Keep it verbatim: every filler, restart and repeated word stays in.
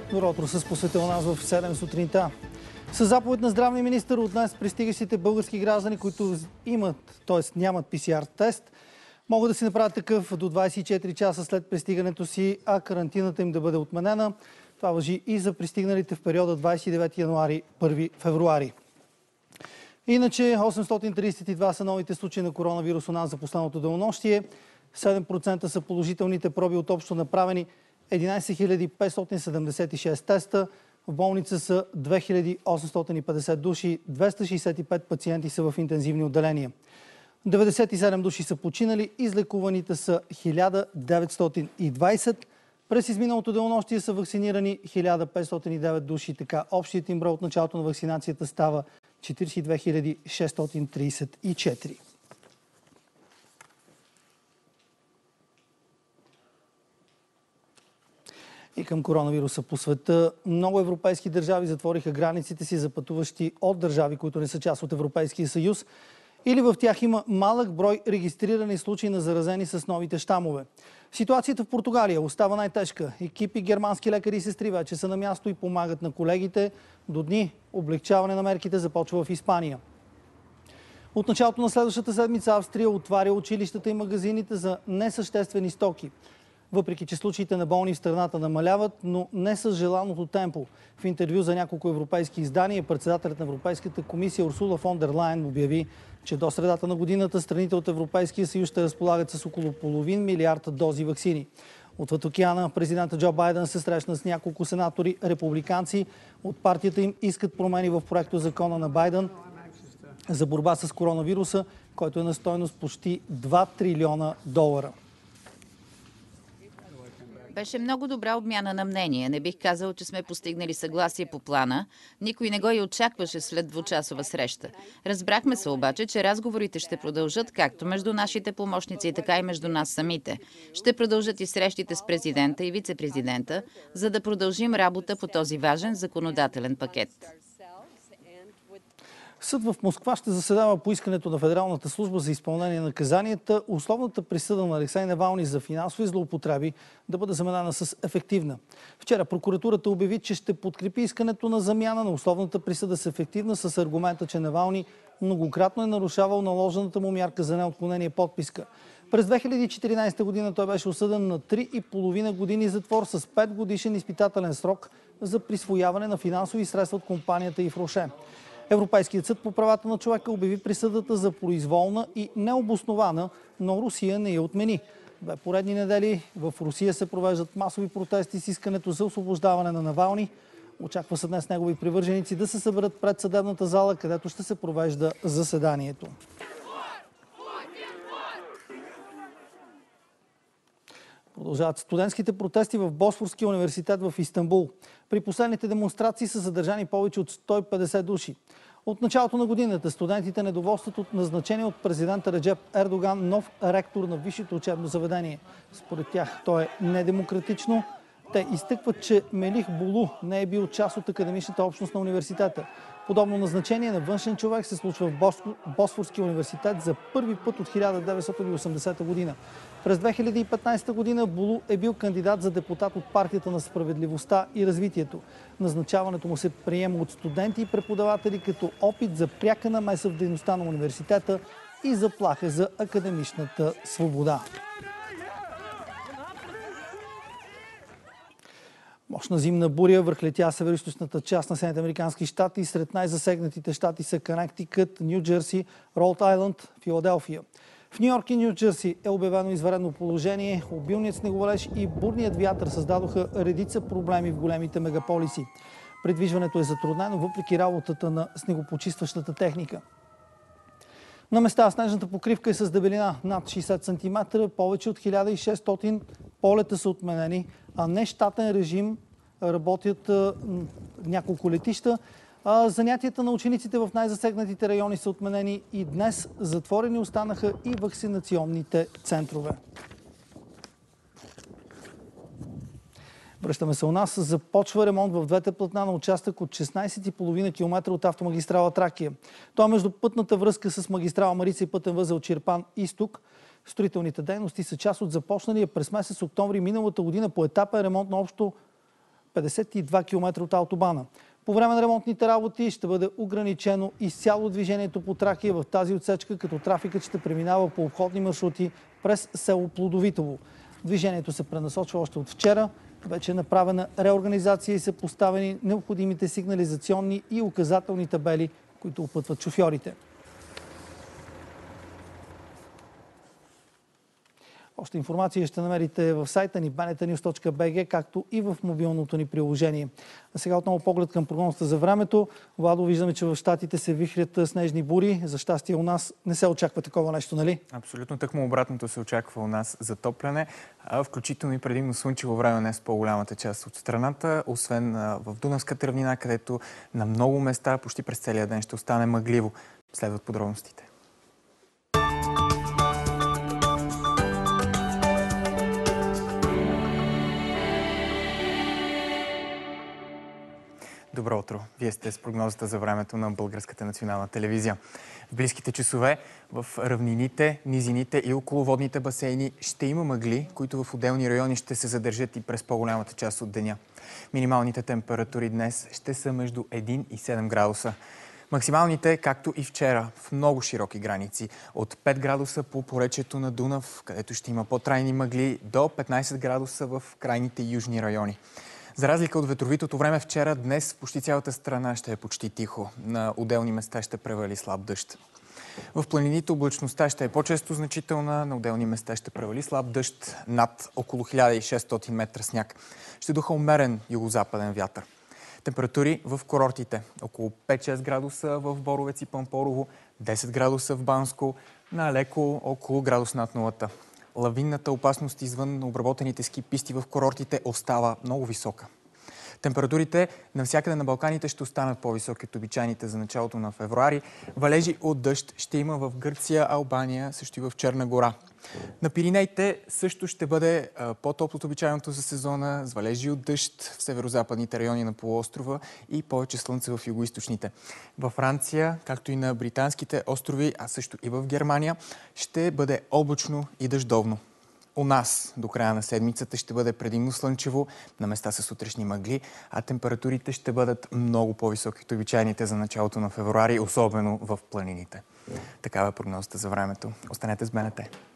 Добро утро с посветил нас в седем сутринта. С заповед на здравния министър от днес пристигащите български граждани, които имат, т.е. нямат пи си ар тест, могат да си направят такъв до двадесет и четири часа след пристигането си, а карантината им да бъде отменена. Това важи и за пристигналите в периода двадесет и девети януари – първи февруари. Иначе осемстотин тридесет и два са новите случаи на коронавирус у нас за последното денонощие. седем процента са положителните проби от общо направени единадесет хиляди петстотин седемдесет и шест теста. В болница са две хиляди осемстотин и петдесет души, двеста шестдесет и пет пациенти са в интензивни отделения. деветдесет и седем души са починали, излекуваните са хиляда деветстотин и двадесет. През изминалото денонощие са вакцинирани хиляда петстотин и девет души, така общият им брой от началото на вакцинацията става четиридесет и две хиляди шестстотин тридесет и четири. И към коронавируса по света. Много европейски държави затвориха границите си за пътуващи от държави, които не са част от Европейския съюз, или в тях има малък брой регистрирани случаи на заразени с новите щамове. Ситуацията в Португалия остава най-тежка. Екипи германски лекари и сестри вече са на място и помагат на колегите. До дни облегчаване на мерките започва в Испания. От началото на следващата седмица Австрия отваря училищата и магазините за несъществени стоки. Въпреки че случаите на болни в страната намаляват, но не с желаното темпо. В интервю за няколко европейски издания председателят на Европейската комисия Урсула фон дер Лайен обяви, че до средата на годината страните от Европейския съюз ще разполагат с около половин милиард дози ваксини. Отвъд океана президента Джо Байден се срещна с няколко сенатори републиканци. От партията им искат промени в проекто закона на Байден за борба с коронавируса, който е на стойност почти два трилиона долара. Беше много добра обмяна на мнение. Не бих казал, че сме постигнали съгласие по плана. Никой не го и очакваше след двучасова среща. Разбрахме се обаче, че разговорите ще продължат както между нашите помощници, така и между нас самите. Ще продължат и срещите с президента и вице-президента, за да продължим работа по този важен законодателен пакет. Съд в Москва ще заседава по искането на Федералната служба за изпълнение на наказанията условната присъда на Алексей Навални за финансови злоупотреби да бъде заменена с ефективна. Вчера прокуратурата обяви, че ще подкрепи искането на замяна на условната присъда с ефективна с аргумента, че Навални многократно е нарушавал наложената му мярка за неотклонение подписка. През две хиляди и четиринадесета година той беше осъден на три и половина години затвор с пет годишен изпитателен срок за присвояване на финансови средства от компанията Ифроше. Европейският съд по правата на човека обяви присъдата за произволна и необоснована, но Русия не я отмени. Две поредни недели в Русия се провеждат масови протести с искането за освобождаване на Навални. Очаква се днес негови привърженици да се съберат пред съдебната зала, където ще се провежда заседанието. Продължават студентските протести в Босфорския университет в Истанбул. При последните демонстрации са задържани повече от сто и петдесет души. От началото на годината студентите недоволстват от назначение от президента Реджеп Ердоган нов ректор на висшето учебно заведение. Според тях то е недемократично. Те изтъкват, че Мелих Булу не е бил част от академичната общност на университета. Подобно назначение на външен човек се случва в Босфорския университет за първи път от хиляда деветстотин и осемдесета година. През две хиляди и петнадесета година Булу е бил кандидат за депутат от партията на справедливостта и развитието. Назначаването му се приема от студенти и преподаватели като опит за пряка намеса в дейността на университета и заплаха за академичната свобода. Мощна зимна буря върхлетя североизточната част на Съединените американски щати. Сред най-засегнатите щати са Конектикът, Ню Джерси, Род Айлънд, Филаделфия. В Ню Йорк и Ню Джерси е обявено извънредно положение. Обилният снеговалеж и бурният вятър създадоха редица проблеми в големите мегаполиси. Придвижването е затруднено, въпреки работата на снегопочистващата техника. На места снежната покривка е с дебелина над шейсет сантиметра, повече от хиляда и шестстотин полета са отменени, а не щатен режим работят а, няколко летища. А, занятията на учениците в най-засегнатите райони са отменени и днес затворени останаха и вакцинационните центрове. Връщаме се у нас. Започва ремонт в двете платна на участък от шестнадесет и половина километра от автомагистрала Тракия. Това е между пътната връзка с магистрала Марица и пътен възел Чирпан-Изток. Строителните дейности са част от започналия през месец октомври миналата година по етапен ремонт на общо петдесет и два километра от автобана. По време на ремонтните работи ще бъде ограничено изцяло движението по Тракия в тази отсечка, като трафикът ще преминава по обходни маршрути през село Плодовитово. Движението се пренасочва още от вчера. Вече е направена реорганизация и са поставени необходимите сигнализационни и указателни табели, които опътват шофьорите. Още информация ще намерите в сайта ни банета нюз точка би джи, както и в мобилното ни приложение. А сега отново поглед към прогнозата за времето. Владо, виждаме, че в щатите се вихрят снежни бури. За щастие у нас не се очаква такова нещо, нали? Абсолютно, тъкмо обратното се очаква у нас затопляне, а включително и предимно слънчево време днес по-голямата част от страната, освен в Дунавската равнина, където на много места почти през целия ден ще остане мъгливо. Следват подробностите. Добро утро! Вие сте с прогнозата за времето на Българската национална телевизия. В близките часове в равнините, низините и околоводните басейни ще има мъгли, които в отделни райони ще се задържат и през по-голямата част от деня. Минималните температури днес ще са между един и седем градуса. Максималните, както и вчера, в много широки граници. От пет градуса по поречието на Дунав, където ще има по-трайни мъгли, до петнайсет градуса в крайните южни райони. За разлика от ветровитото време вчера, днес почти цялата страна ще е почти тихо. На отделни места ще превали слаб дъжд. В планините облачността ще е по-често значителна, на отделни места ще превали слаб дъжд над около хиляда и шестстотин метра сняг. Ще духа умерен югозападен вятър. Температури в курортите. Около пет-шест градуса в Боровец и Пампорово, десет градуса в Банско, на леко около градус над нулата. Лавинната опасност извън обработените ски писти в курортите остава много висока. Температурите навсякъде на Балканите ще останат по-високи от обичайните за началото на февруари. Валежи от дъжд ще има в Гърция, Албания, също и в Черна гора. На Пиринеите също ще бъде по-топло от обичайното за сезона, с валежи от дъжд в северо-западните райони на полуострова и повече слънце в югоизточните. Във Франция, както и на британските острови, а също и в Германия, ще бъде облачно и дъждовно. У нас до края на седмицата ще бъде предимно слънчево, на места с утрешни мъгли, а температурите ще бъдат много по-високи от обичайните за началото на февруари, особено в планините. Такава е прогнозата за времето. Останете с БНТ.